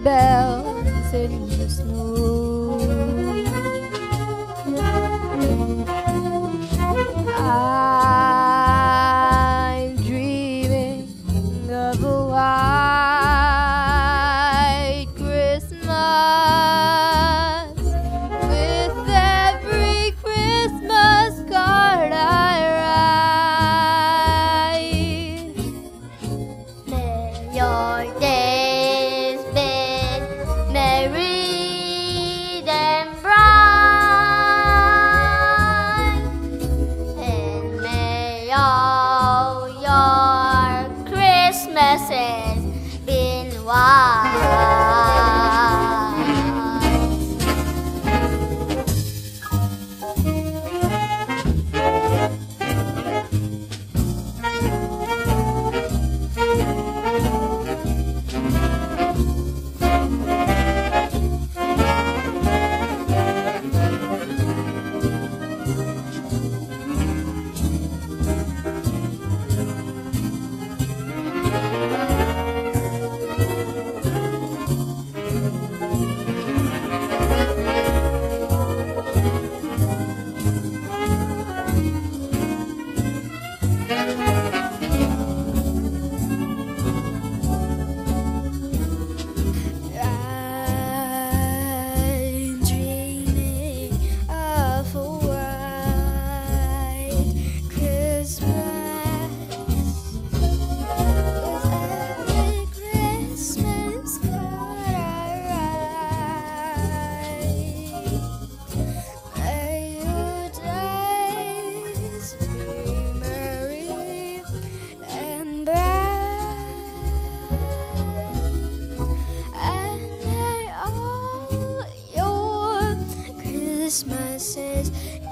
bells in the snow. I'm dreaming of a white Christmas, with every Christmas card I write. May your days be merry and bright, and may all your Christmases be white. I'm dreaming of a white Christmas, with every Christmas card I write. May your days be merry and bright, and may all your Christmases